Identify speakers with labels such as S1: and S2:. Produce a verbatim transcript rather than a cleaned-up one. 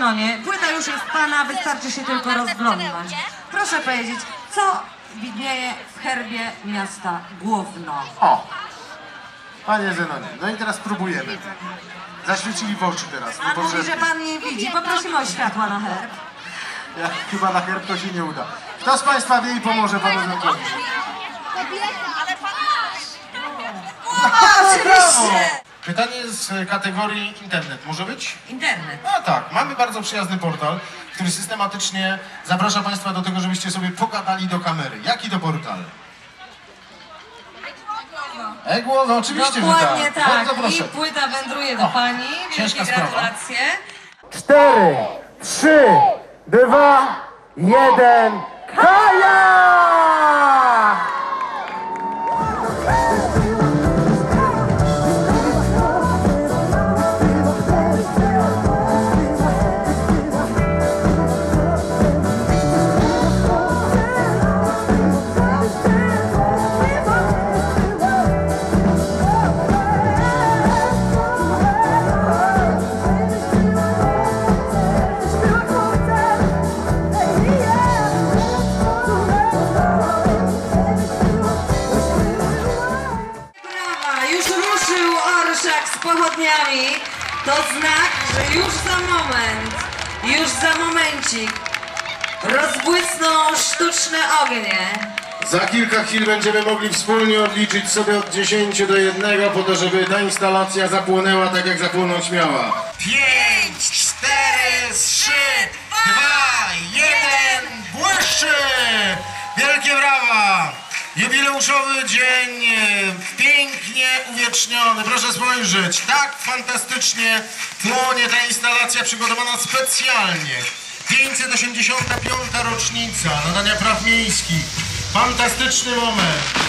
S1: stronie. Płyta już jest pana, wystarczy się tylko rozglądnąć. Proszę powiedzieć, co widnieje w herbie miasta Głowno?
S2: O! Panie Zenonie, no i teraz próbujemy. Zaświecili w oczy teraz.
S1: Pan mówi, że pan nie widzi. Poprosimy o światła na herb.
S2: Ja, chyba na herb to się nie uda. Kto z Państwa wie i pomoże panu Zenkowi?
S1: Oczywiście!
S2: Pytanie z kategorii internet. Może być?
S1: Internet.
S2: No tak, mamy bardzo przyjazny portal, który systematycznie zaprasza Państwa do tego, żebyście sobie pogadali do kamery. Jaki to portal? Egło? No oczywiście,
S1: Dokładnie
S2: że tak.
S1: tak.
S2: Bardzo
S1: I
S2: proszę.
S1: płyta wędruje do
S2: O,
S1: pani.
S2: ciężka
S1: Wielkie
S2: sprawa.
S1: gratulacje.
S3: Cztery, trzy, dwa, jeden, Kaja!
S1: Z pochodniami, to znak, że już za moment, już za momencik rozbłysną sztuczne ognie.
S2: Za kilka chwil będziemy mogli wspólnie odliczyć sobie od dziesięciu do jednego po to, żeby ta instalacja zapłonęła tak, jak zapłonąć miała. Pięć, cztery, trzy, dwa, jeden, błyszczy! Wielkie brawa! Jubileuszowy dzień, pięknie uwieczniony, proszę spojrzeć, tak fantastycznie płonie ta instalacja przygotowana specjalnie. pięćset osiemdziesiąta piąta rocznica nadania praw miejskich, fantastyczny moment.